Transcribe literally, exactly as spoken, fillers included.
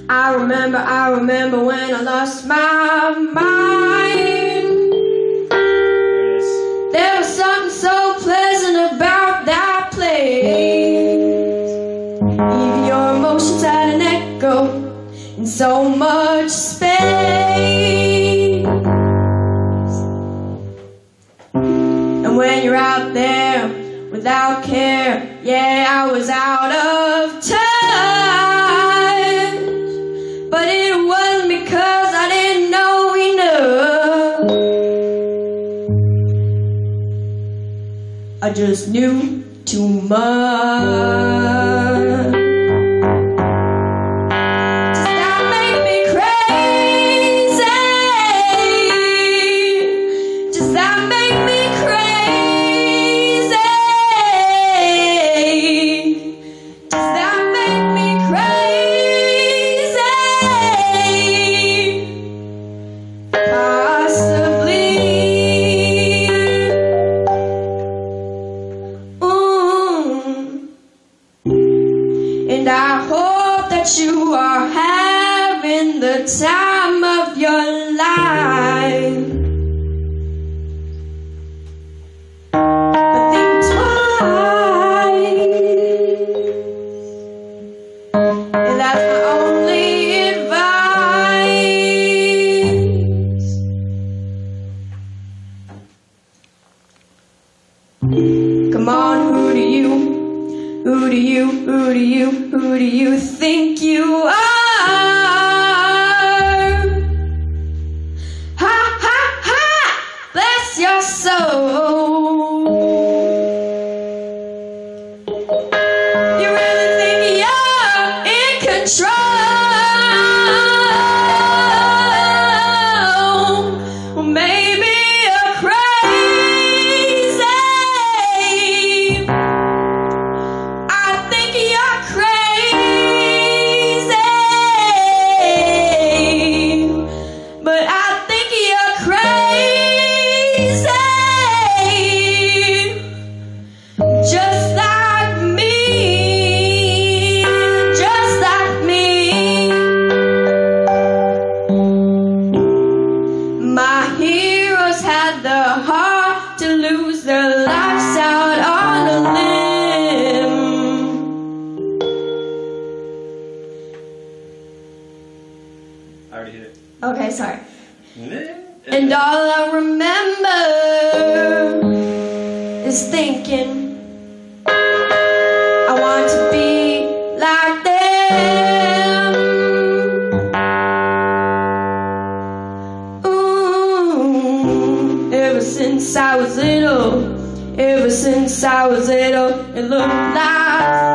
I remember, I remember when I lost my mind. There was something so pleasant about that place. Even your emotions had an echo in so much space. And when you're out there without care, yeah, I was out of touch. But it wasn't because I didn't know enough. I just knew too much. Does that make me crazy? Does that make me crazy? Does that make me crazy? Possibly. And I hope that you are having the time of your life. But think twice. And that's my only advice. Come on, who do you? Who do you, who do you, who do you think you are? Ha, ha, ha! Bless your soul. You really think you're in control? Well, maybe you're crazy. But I think you're crazy, just like me, just like me. My heroes had the heart to lose their lives out on a limb. I already hit it. Okay, sorry. And all I remember is thinking, I want to be like them. Ooh, ever since I was little, ever since I was little, it looked like